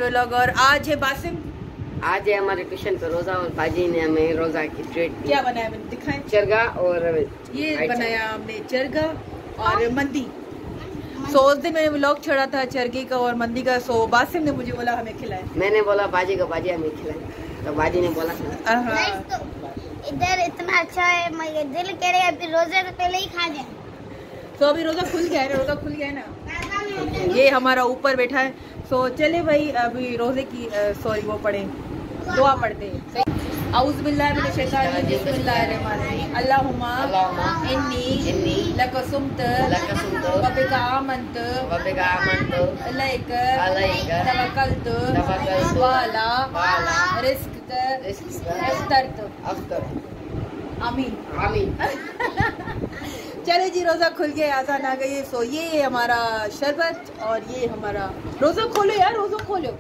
Vlog. और आज है बासिम, आज है हमारे ट्यूशन पे रोजा और बाजी ने हमें रोजा की ट्रीट दी। क्या बनाया मैंने दिखाएं? चरगा और ये बनाया हमने चरगा और मंदी। सो उस दिन मैंने व्लॉग छोड़ा था चरगे का और मंदी का। सो बासिम ने मुझे बोला हमें खिलाए, मैंने बोला बाजी को बाजी हमें खिलाए, तो बाजी ने बोला इधर इतना अच्छा है, मेरे दिल कह रहे अभी रोजे से पहले ही खा जाए। तो अभी रोजा खुल गया है, रोजा खुल गया है ना। ये हमारा ऊपर बैठा है। सो चले भाई अभी रोजे की सॉरी वो पढ़े, दुआ पढ़ते हैं। औज़ु बिल्लाहि मिनश शैतानिर रजीम, बिस्मिल्लाहिर रहमानिर रहीम। अल्लाहुम्मा इन्नी लका सुम्तु व बिका आमन्तु अलैका तवक्कलतु व अला रिज़्क़िका अफ़्तरतु। आमीन। चले जी, रोजा खुल गया, आजान आ गई। सो ये है हमारा शरबत और ये हमारा रोजा। खोलो यार, रोजा खोलो।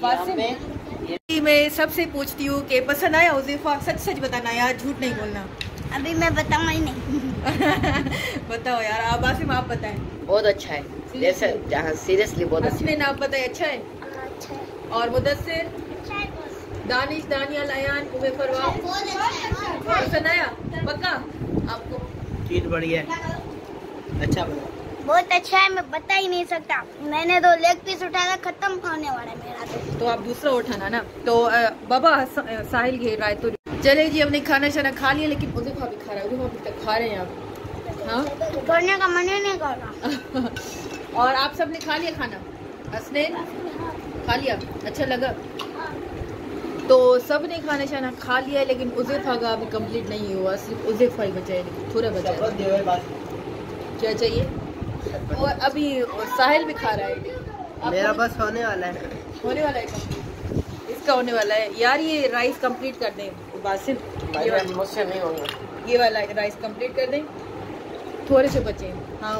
मैं सबसे पूछती हूँ कि पसंद आया उज़ैफ़ा? सच सच बताना यार, झूठ नहीं बोलना। अभी मैं बताऊंगा ही नहीं। बताओ यार, आप बासिम आप बताएं। बहुत अच्छा है, जैसे सीरियसली बहुत अच्छा है। आप बताए अच्छा है? अच्छा है। और मुदस्सिर, दानिश, दानिया, लयान, उमे फरवा पसंद आया? पक्का आपको? चीज बढ़िया है, अच्छा बना, बहुत अच्छा है, मैं बता ही नहीं सकता। मैंने तो लेग पीस उठाया, खत्म होने वाला है मेरा। तो आप दूसरा उठाना ना। तो बाबा साहिल घेर रहा है। तो चले जी, हमने खाना शाना खा लिया, लेकिन उज़ैफ़ा भी खा रहा है। उज़ैफ़ा अभी तक खा रहे हैं आप? हाँ, छोड़ने का मन ही नहीं कर रहा। और आप सबने खा लिया खाना? हसनैन खा लिया, अच्छा लगा? तो सब ने खाना शाना खा लिया, लेकिन उज़ैफ़ा का अभी कंप्लीट नहीं हुआ, सिर्फ उज़ैफ़ा ही बचा है, लेकिन थोड़ा बचा है। क्या चाहिए? और अभी साहिल भी खा रहा है। मेरा बस होने वाला है। होने वाला है कंप्लीट, इसका होने वाला है यार। ये राइस कंप्लीट कर दें बासिम, मुझसे नहीं होगा। ये वाला राइस कंप्लीट कर दें, थोड़े से बचे। हाँ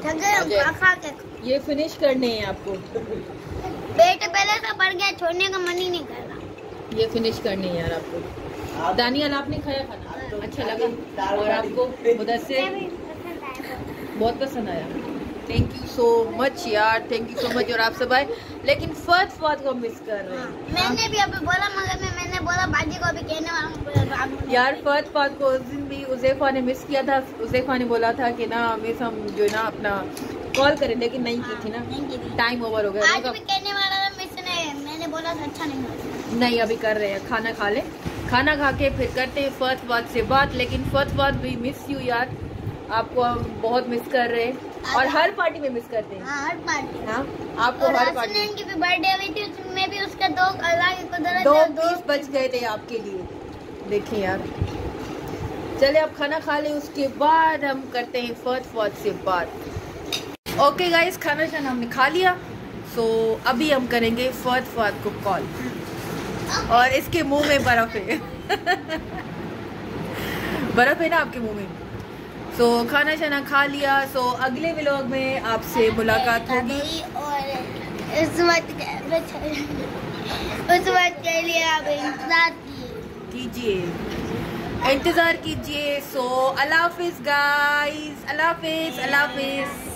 ये फिनिश करने हैं आपको। पेट पहले से बढ़ गया, छोड़ने का मन ही नहीं कर रहा। ये फिनिश करने हैं यार आपको। दानियल आपने खाया खाना? अच्छा लगा? और आपको मुदस्सिर? बहुत पसंद आया। थैंक यू सो मच यार, थैंक यू सो मच। और आप सब आए, लेकिन फत को मिस कर रहे हैं। मैंने भी अभी बोला, मगर मैंने बोला बाजी को अभी कहने वाला हूँ यार। फत को उस दिन भी उज़ैफ़ा ने मिस किया था। उज़ैफ़ा ने बोला था कि ना मिस हम जो है ना अपना कॉल करें, लेकिन नहीं की थी ना, टाइम ओवर हो गया। आज भी कहने वाला था मिस ने, मैंने बोला था अच्छा नहीं अभी कर रहे हैं, खाना खा ले, खाना खा के फिर करते हैं फत से बात। लेकिन फत भी मिस यू यार, आपको हम बहुत मिस कर रहे हैं और हर पार्टी में मिस करते हैं। हर पार्टी। हाँ, आपको हर पार्टी। की भी बर्थडे हुई थी, उसमें भी उसका 2 पीस बच गए थे आपके लिए। देखिए यार, चले आप खाना खा ले, उसके बाद हम करते हैं फत से बात। ओके गाइस, खाना शाना हमने खा लिया। सो अभी हम करेंगे फत को कॉल। और इसके मुंह में बर्फ है। बर्फ है ना आपके मुंह में। सो खाना शाना खा लिया। सो अगले व्लॉग में आपसे मुलाकात होगी। और उस वक्त के लिए आप इंतजार कीजिए। सो अल्लाह हाफिज गाइस, अल्लाह हाफिज।